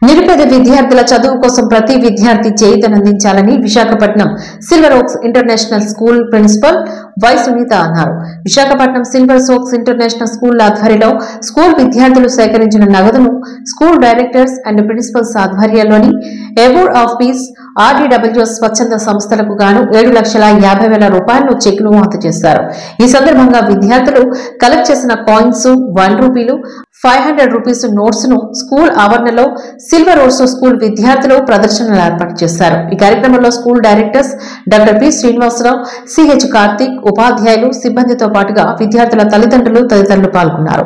నిరుపేద విద్యార్థుల చదువు కోసం ప్రతి విద్యార్థి చేయూతనందించాలని Visakhapatnam silver oaks international school principal Y Sunitha అన్నారు. Visakhapatnam silver oaks international school ఆధ్వర్యంలో స్కూల్ విద్యార్థులు సేకరించిన నగదును స్కూల్ డైరెక్టర్స్ అండ్ ప్రిన్సిపల్స్ ఆధ్వర్యంలోని అవార్డ్ ఆఫ్ పీస్ ఆర్డీడబ్ల్యూఎస్ స్వచ్ఛంద సంస్థలకు గాను 7,50,000 రూపాయలను చెక్కును అందజేశారు. ఈ సందర్భంగా విద్యార్థులు కలెక్ట్ చేసిన కాయిన్స్, 1 రూపీలు, 500 రూపీస్ నోట్స్ ను స్కూల్ ఆవరణలో సిల్వర్ ఓక్స్ స్కూల్ విద్యార్థులు ప్రదర్శనలు ఏర్పాటు చేశారు. ఈ కార్యక్రమంలో school directors doctor P Srinivasarao, CH Karthik, ఉపాధ్యాయులు, సిబ్బందితో పాటుగా విద్యార్థుల తల్లిదండ్రులు తదితరులు పాల్గొన్నారు.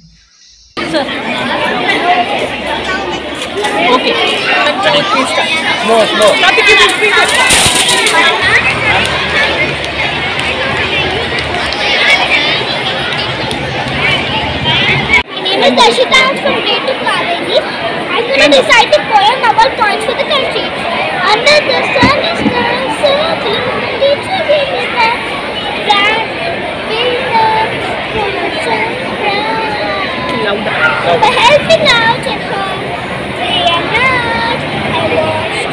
My name is Darshita. I'm from grade 2 Kaveri. I'm going to recite the poem about points for the country. Under the sun is circling, teacher gave me that brand, winner, promotion, brand. For helping out at home, day and night, I watched.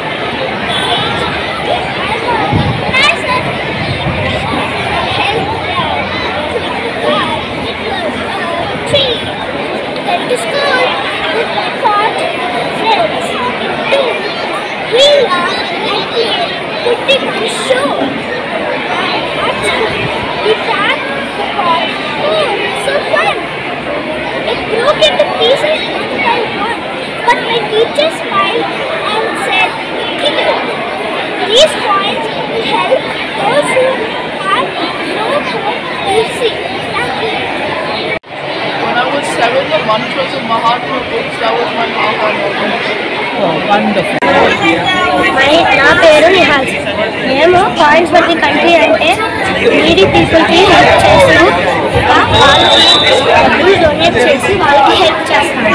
To school with my pot friends. We laughed and played, putting on a show. At school, we packed the pot. Oh, so fun! It broke into pieces one by one, but my teacher smiled and said, "Keep it up. These coins will help those who have no hope. You see." Thank you. When I was 7, the mantras of Mahatma books, that was my aha moment. Oh, wonderful. నా పేరు నిహాల్. మేము points for the country అంటే needy పీపుల్కి help చేస్తూ వాళ్ళకి డబ్బులు donate చేసి వాళ్ళకి హెల్ప్ చేస్తాము.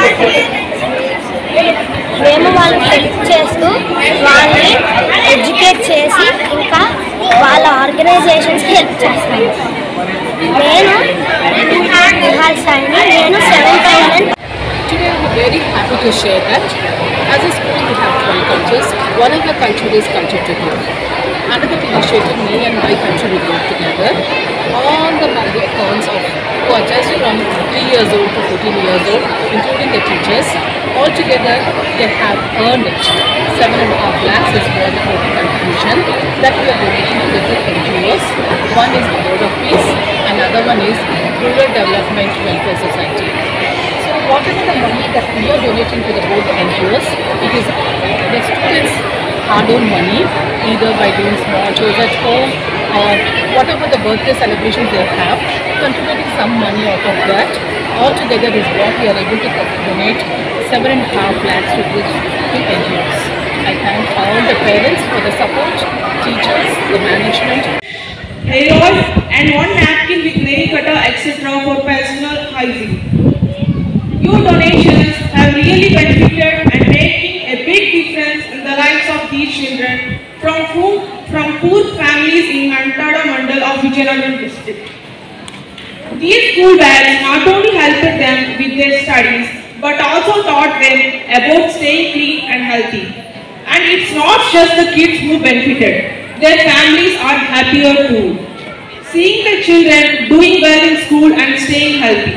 మేము వాళ్ళకి హెల్ప్ చేస్తూ వాళ్ళని ఎడ్యుకేట్ చేసి ఇంకా వాళ్ళ ఆర్గనైజేషన్స్కి హెల్ప్ చేస్తాము. నేను నిహాల్ సాయిని, నేను 7th. Today I'm very happy to share that as a school we have 12 cultures. One of the culture is culture to grow. Under that initiative, me and my culture will work together on the monthly accounts of who are just from 3 years old to 14 years old, including the teachers. Altogether, they have earned 7.5 lakhs is more the total contribution that we are donating to the NGOs. One is the Board of Peace, another one is Rural Development Welfare Society. So whatever the money that we are donating to the both NGOs, it is the students' hard-earned money, either by doing small shows at home or whatever the birthday celebrations they have, contributing some money out of that. Altogether is what we are able to donate 7.5 lakhs to these two NGOs. I thank all the parents for the support, teachers, the management. Hair oil and 1 napkin with nail cutter etc. for personal hygiene. Your donations have really benefited and making a big difference in the lives of these children from poor families in Mantada Mandal of Vijayanagar district. These school bags not only helped them with their studies but also taught them about staying clean and healthy. And it's not just the kids who benefited, their families are happier too. Seeing the children doing well in school and staying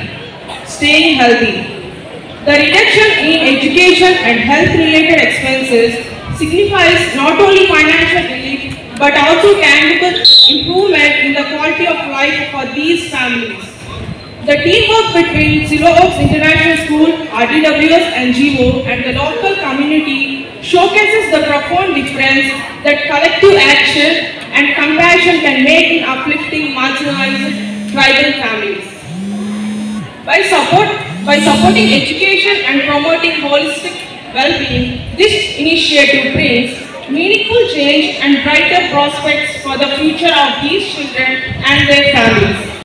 healthy. The reduction in education and health related expenses signifies not only financial relief but also tangible improvement in the quality of life for these families. The teamwork between Silver Oaks International School, RDWS NGO and the local community showcases the profound difference that collective action and compassion can make in uplifting marginalized tribal families. By supporting education and promoting holistic well-being, this initiative brings meaningful change and brighter prospects for the future of these children and their families.